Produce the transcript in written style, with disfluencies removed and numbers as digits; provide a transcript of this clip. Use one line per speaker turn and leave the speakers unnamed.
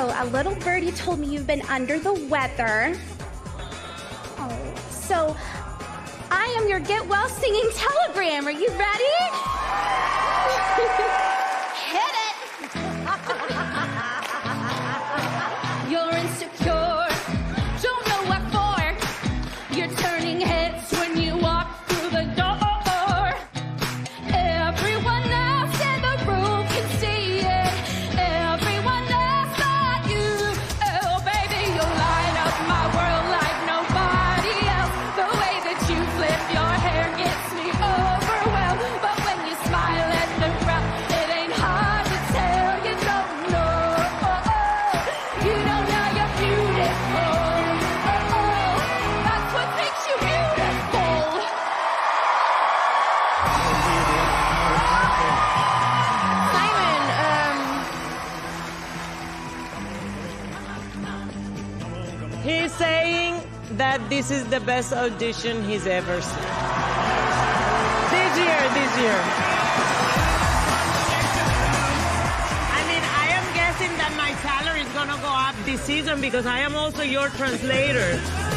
a little birdie told me you've been under the weather. Oh, so I am your get well singing telegram. Are you ready? Hit it. You're insecure, don't know what for. You're turning heads when you walk through the door. Everyone else in the room can see it. Everyone else but you. Oh, baby, you light up my world like nobody else. The way that you flip your hair gets me overwhelmed. But when you smile and look round, it ain't hard to tell. You don't know. You don't know you're beautiful. That's what makes you beautiful.
Simon,
He's saying that this is the best audition he's ever seen. This year. I mean, I am guessing that my salary is gonna go up this season because I am also your translator.